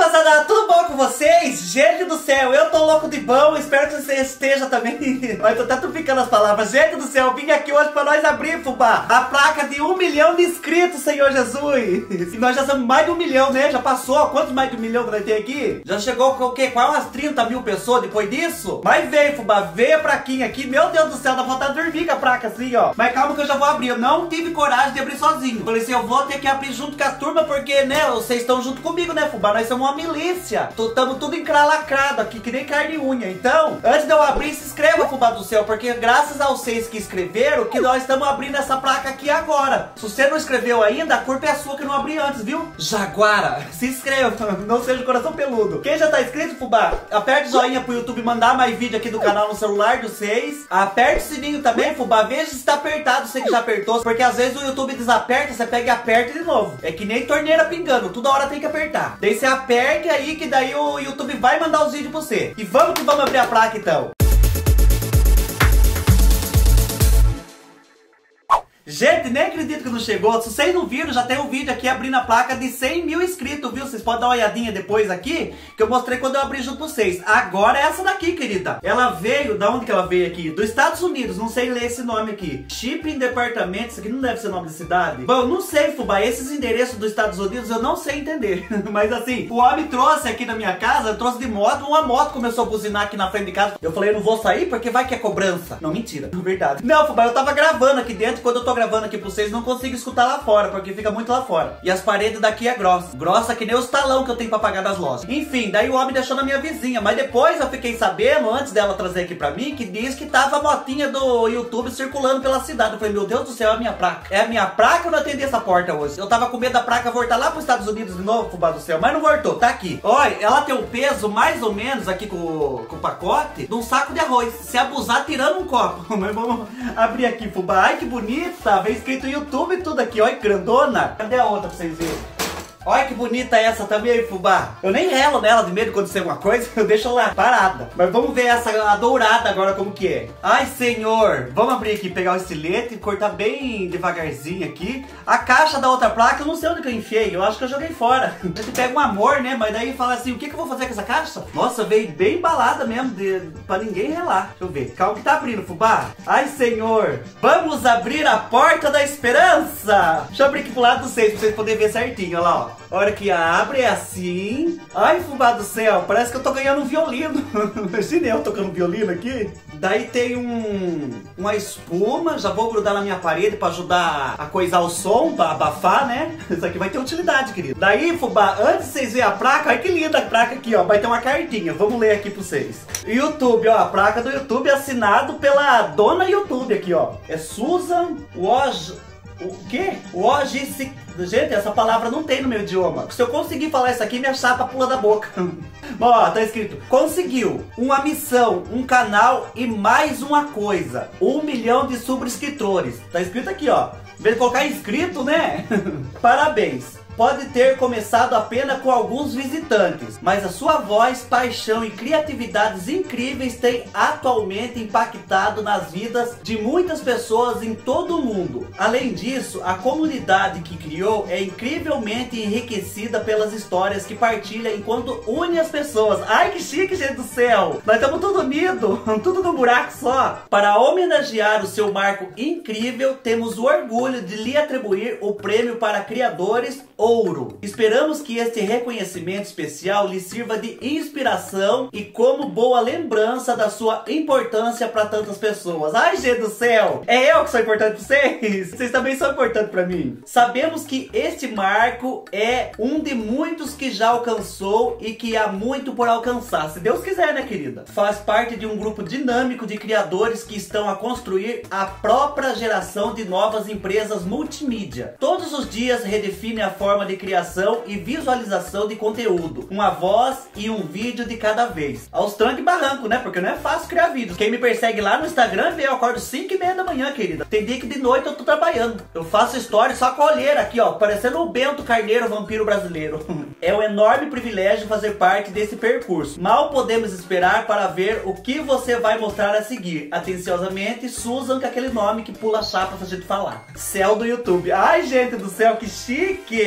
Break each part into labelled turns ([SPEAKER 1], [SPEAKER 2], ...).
[SPEAKER 1] rapaziada, tudo bom com vocês? Gente do céu, eu tô louco de bom, espero que você esteja também. Eu tô até trupicando as palavras. Gente do céu, vim aqui hoje pra nós abrir, fubá, a placa de 1 milhão de inscritos, Senhor Jesus. E nós já somos mais de 1 milhão, né? Já passou, quantos mais de 1 milhão que nós temos aqui? Já chegou com o quê? Quase umas 30 mil pessoas depois disso? Mas veio, fubá, veio a plaquinha aqui, meu Deus do céu, dá vontade de dormir com a placa assim, ó. Mas calma que eu já vou abrir, eu não tive coragem de abrir sozinho. Falei assim, eu vou ter que abrir junto com a turma, porque, né, vocês estão junto comigo, né, fubá? Nós somos uma milícia. Estamos tudo encralacrado aqui, que nem carne e unha. Então, antes de eu abrir, se inscreva, fubá do céu, porque graças a vocês que inscreveram, que nós estamos abrindo essa placa aqui agora. Se você não inscreveu ainda, a culpa é sua que eu não abri antes, viu? Jaguara, se inscreva, não seja coração peludo. Quem já tá inscrito, fubá, aperte o joinha pro YouTube mandar mais vídeo aqui do canal no celular de vocês. Aperte o sininho também, fubá, veja se tá apertado, você que já apertou, porque às vezes o YouTube desaperta, você pega e aperta de novo. É que nem torneira pingando, toda hora tem que apertar. Daí você aperte aí, que daí o YouTube vai mandar os vídeos pra você. E vamos que vamos abrir a placa então. Gente, nem acredito que não chegou. Se vocês não viram, já tem um vídeo aqui abrindo a placa de 100 mil inscritos, viu? Vocês podem dar uma olhadinha depois aqui, que eu mostrei quando eu abri junto com vocês. Agora é essa daqui, querida. Ela veio, da onde que ela veio aqui? Dos Estados Unidos, não sei ler esse nome aqui. Shipping Departamento, isso aqui não deve ser nome de cidade. Bom, não sei, fubá, esses endereços dos Estados Unidos eu não sei entender. Mas assim, o homem trouxe aqui na minha casa, trouxe de moto, uma moto começou a buzinar aqui na frente de casa. Eu falei, eu não vou sair porque vai que é cobrança. Não, mentira, é verdade. Não, fubá, eu tava gravando aqui dentro, quando eu tô gravando aqui pra vocês, não consigo escutar lá fora, porque fica muito lá fora. E as paredes daqui é grossa. Grossa que nem os talão que eu tenho pra pagar das lojas. Enfim, daí o homem deixou na minha vizinha. Mas depois eu fiquei sabendo, antes dela trazer aqui pra mim, que diz que tava a motinha do YouTube circulando pela cidade. Eu falei, meu Deus do céu, é a minha placa. É a minha placa, eu não atendi essa porta hoje. Eu tava com medo da placa voltar lá pros Estados Unidos de novo, fubá do céu. Mas não voltou, tá aqui. Olha, ela tem um peso mais ou menos aqui com o pacote de um saco de arroz. Se abusar, tirando um copo. Mas vamos abrir aqui, fubá. Ai, que bonita. Vem escrito YouTube e tudo aqui, olha que grandona. Cadê a outra pra vocês verem? Olha que bonita essa também, fubá. Eu nem relo nela de medo de acontecer alguma coisa, eu deixo lá parada. Mas vamos ver essa, a dourada agora como que é. Ai, senhor. Vamos abrir aqui, pegar o estilete e cortar bem devagarzinho aqui. A caixa da outra placa, eu não sei onde que eu enfiei. Eu acho que eu joguei fora. A gente pega um amor, né? Mas daí fala assim, o que eu vou fazer com essa caixa? Nossa, veio bem embalada mesmo, pra ninguém relar. Deixa eu ver. Calma que tá abrindo, fubá. Ai, senhor. Vamos abrir a porta da esperança. Deixa eu abrir aqui pro lado do vocês, pra vocês poderem ver certinho. Olha lá, ó. A hora que abre é assim. Ai, fubá do céu, parece que eu tô ganhando um violino. Imagina eu tocando violino aqui. Daí tem uma espuma. Já vou grudar na minha parede pra ajudar a coisar o som, pra abafar, né? Isso aqui vai ter utilidade, querido. Daí, fubá, antes de vocês verem a placa, olha que linda a placa aqui, ó. Vai ter uma cartinha, vamos ler aqui pra vocês. YouTube, ó, a placa do YouTube assinado pela dona YouTube aqui, ó. É Susan Woj... O quê? Woj... Gente, essa palavra não tem no meu idioma. Se eu conseguir falar isso aqui, minha chapa pula da boca. Bom, ó, tá escrito: conseguiu uma missão, um canal e mais uma coisa. 1 milhão de subscritores. Tá escrito aqui, ó. Em vez de colocar inscrito, né? Parabéns. Pode ter começado apenas com alguns visitantes, mas a sua voz, paixão e criatividades incríveis têm atualmente impactado nas vidas de muitas pessoas em todo o mundo. Além disso, a comunidade que criou é incrivelmente enriquecida pelas histórias que partilha enquanto une as pessoas. Ai, que chique, gente do céu! Nós estamos tudo unidos, tudo num buraco só. Para homenagear o seu marco incrível, temos o orgulho de lhe atribuir o prêmio para criadores Ouro. Esperamos que este reconhecimento especial lhe sirva de inspiração e como boa lembrança da sua importância para tantas pessoas. Ai, gente do céu! É eu que sou importante para vocês? Vocês também são importantes para mim. Sabemos que este marco é um de muitos que já alcançou e que há muito por alcançar. Se Deus quiser, né, querida? Faz parte de um grupo dinâmico de criadores que estão a construir a própria geração de novas empresas multimídia. Todos os dias redefine a forma de criação e visualização de conteúdo, uma voz e um vídeo de cada vez. Aos trancos e barranco, né? Porque não é fácil criar vídeos. Quem me persegue lá no Instagram vê, eu acordo 5h30 da manhã, querida. Tem dia que de noite eu tô trabalhando. Eu faço stories só com a olheira aqui, ó, parecendo o Bento Carneiro, vampiro brasileiro. É um enorme privilégio fazer parte desse percurso. Mal podemos esperar para ver o que você vai mostrar a seguir. Atenciosamente, Susan, com aquele nome que pula a chapa pra gente falar. Céu do YouTube. Ai, gente do céu, que chique!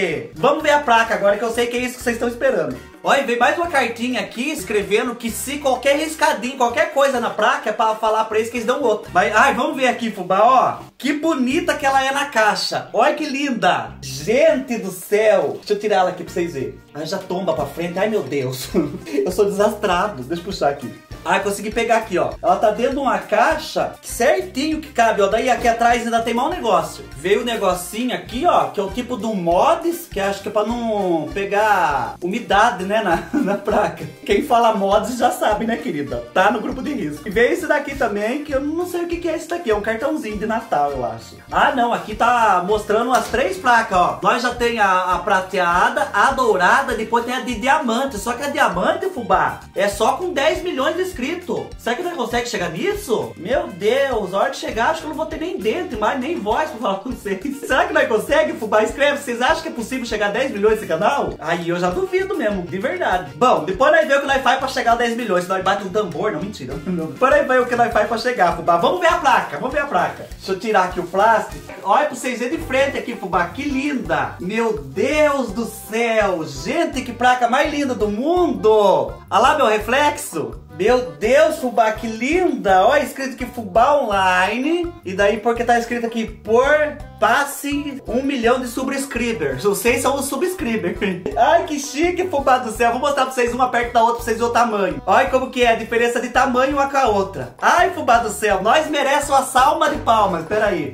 [SPEAKER 1] Vamos ver a placa agora, que eu sei que é isso que vocês estão esperando. Olha, veio mais uma cartinha aqui escrevendo que se qualquer riscadinho, qualquer coisa na placa é pra falar pra eles que eles dão outro. Mas, ai, vamos ver aqui, fubá, ó. Que bonita que ela é na caixa. Olha que linda. Gente do céu. Deixa eu tirar ela aqui pra vocês verem. Ai, já tomba pra frente. Ai, meu Deus. Eu sou desastrado. Deixa eu puxar aqui. Ai, consegui pegar aqui, ó. Ela tá dentro de uma caixa certinho que cabe, ó. Daí aqui atrás ainda tem mais um negócio. Veio um negocinho aqui, ó, que é o tipo do mods, que acho que é pra não pegar umidade, né, na placa. Quem fala mods já sabe, né, querida? Tá no grupo de risco. E veio esse daqui também, que eu não sei o que é esse daqui. É um cartãozinho de Natal, eu acho. Ah, não. Aqui tá mostrando as 3 placas, ó. Nós já tem a prateada, a dourada, depois tem a de diamante. Só que a diamante, fubá, é só com 10 milhões de inscritos. Será que nós consegue chegar nisso? Meu Deus, a hora de chegar, acho que eu não vou ter nem dente mais, nem voz pra falar com vocês. Será que nós consegue, fubá? Escreve, vocês acham que é possível chegar a 10 milhões nesse canal? Aí eu já duvido mesmo, de verdade. Bom, depois nós vemos o que nós faz pra chegar a 10 milhões. Se nós bate um tambor, não, mentira. Depois nós vemos o que nós faz pra chegar, fubá. Vamos ver a placa, vamos ver a placa. Deixa eu tirar aqui o plástico. Olha pra vocês verem de frente aqui, fubá, que linda. Meu Deus do céu, gente, que placa mais linda do mundo. Olha lá meu reflexo. Meu Deus, fubá, que linda! Olha, escrito aqui Fubá Online. E daí porque tá escrito aqui por passe 1 milhão de subscribers. Vocês são os subscribers. Ai, que chique, fubá do céu. Vou mostrar pra vocês uma perto da outra pra vocês verem o tamanho. Olha como que é a diferença de tamanho uma com a outra. Ai, fubá do céu, nós merecemos uma salva de palmas. Pera aí.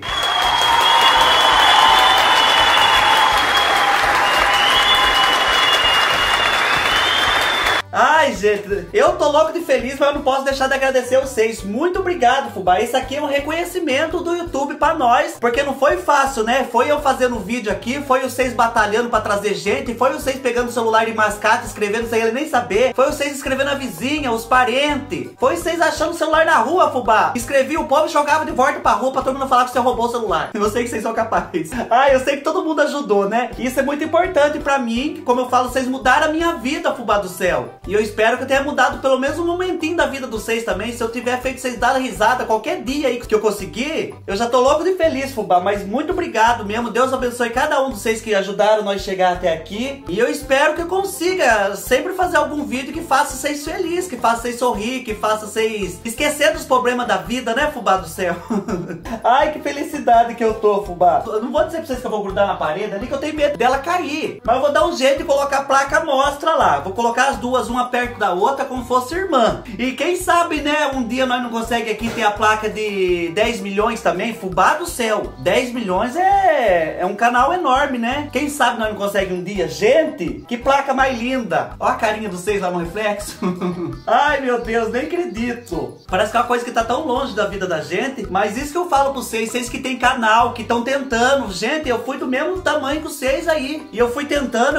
[SPEAKER 1] Ai, gente, eu tô louco de feliz, mas eu não posso deixar de agradecer vocês. Muito obrigado, fubá. Esse aqui é um reconhecimento do YouTube pra nós, porque não foi fácil, né? Foi eu fazendo vídeo aqui, foi vocês batalhando pra trazer gente, foi vocês pegando o celular de mascate, escrevendo sem ele nem saber, foi vocês escrevendo a vizinha, os parentes, foi vocês achando o celular na rua, fubá. Escrevi, o povo jogava de volta pra rua pra todo mundo falar que você roubou o celular. Eu sei que vocês são capazes. Ai, eu sei que todo mundo ajudou, né? Isso é muito importante pra mim, como eu falo, vocês mudaram a minha vida, fubá do céu. E eu espero que eu tenha mudado pelo menos um momentinho da vida de vocês também. Se eu tiver feito vocês darem risada qualquer dia aí que eu conseguir, eu já tô louco de feliz, fubá. Mas muito obrigado mesmo. Deus abençoe cada um de vocês que ajudaram nós chegar até aqui. E eu espero que eu consiga sempre fazer algum vídeo que faça vocês felizes, que faça vocês sorrir, que faça vocês esquecer dos problemas da vida, né, fubá do céu? Ai, que felicidade que eu tô, fubá. Eu não vou dizer pra vocês que eu vou grudar na parede ali, que eu tenho medo dela cair. Mas eu vou dar um jeito de colocar a placa mostra lá. Vou colocar as duas, uma perto da outra, como fosse irmã. E quem sabe, né, um dia nós não conseguimos aqui ter a placa de 10 milhões também, fubá do céu. 10 milhões é um canal enorme, né? Quem sabe nós não conseguimos um dia. Gente, que placa mais linda. Ó a carinha de vocês lá no reflexo. Ai, meu Deus, nem acredito. Parece que é uma coisa que tá tão longe da vida da gente, mas isso que eu falo pra vocês, vocês que tem canal, que estão tentando. Gente, eu fui do mesmo tamanho que vocês aí. E eu fui tentando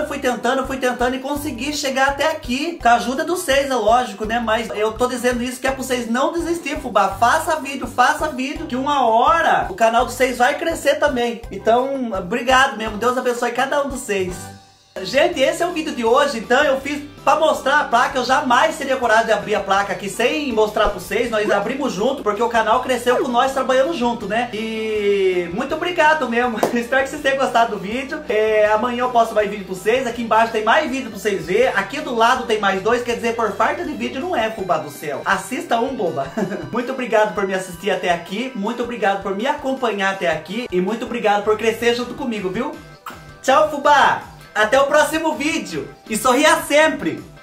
[SPEAKER 1] e consegui chegar até aqui. Com a ajuda de vocês, é lógico, né? Mas eu tô dizendo isso que é pra vocês não desistir, fubá. Faça vídeo, que uma hora o canal de vocês vai crescer também. Então, obrigado mesmo. Deus abençoe cada um de vocês. Gente, esse é o vídeo de hoje, então eu fiz pra mostrar a placa. Eu jamais teria coragem de abrir a placa aqui sem mostrar pra vocês. Nós abrimos junto, porque o canal cresceu com nós trabalhando junto, né? E muito obrigado mesmo. Espero que vocês tenham gostado do vídeo. Amanhã eu posto mais vídeo pra vocês. Aqui embaixo tem mais vídeo pra vocês verem. Aqui do lado tem mais 2, quer dizer, por falta de vídeo não é, fubá do céu. Assista um, boba. Muito obrigado por me assistir até aqui. Muito obrigado por me acompanhar até aqui. E muito obrigado por crescer junto comigo, viu? Tchau, fubá! Até o próximo vídeo. E sorria sempre.